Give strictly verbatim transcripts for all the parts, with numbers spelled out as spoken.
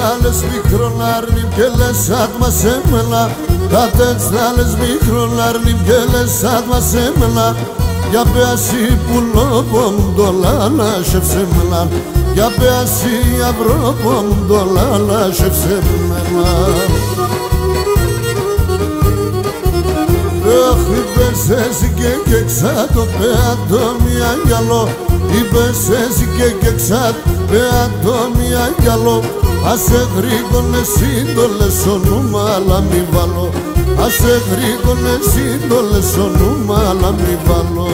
λες μικρόν άρνημ και λες άτμα σε μελά. Κατέτς να λες μικρόν άρνημ και λες άτμα σε μελά. Για πέαση πουλόπομ δολάνα σεφ μελά. Για πέαση αυρόπομ δολάνα σεφ μελά. Αχ, είπες εσύ και και ξάτο πέατο μια γυαλό. Είπες εσύ και και ξάτο πέατο μια γυαλό. Ας σε γρήγονε σύντολες ονούμα αλλά μη βάλω. Ας σε γρήγονε σύντολες ονούμα αλλά μη βάλω.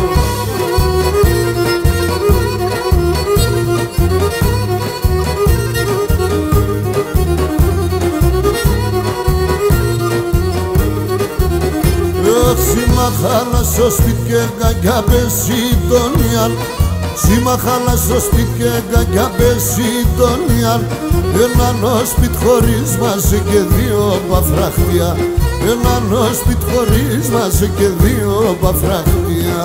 Σήμα χάλασο σπίτια καγιά πέσει τον Ιαν. Σήμα χάλασο σπίτια καγιά πέσει τον Ιαν. Έναν όσπιτ χωρίς μαζί και δύο παφραχτία. Έναν όσπιτ χωρίς μαζί και δύο παφραχτία.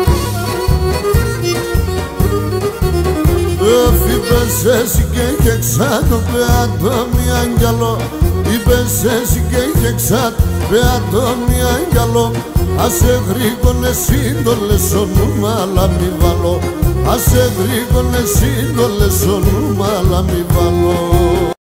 Είπες εσύ και και ξάτο πέατο μη αγγελό. Είπες εσύ και και ξάτο πέατο μη αγγελό. Ας σε γρήγονε σύντολες ονούμα αλλά μη βάλω. Ας σε γρήγονε σύντολες ονούμα αλλά μη βάλω.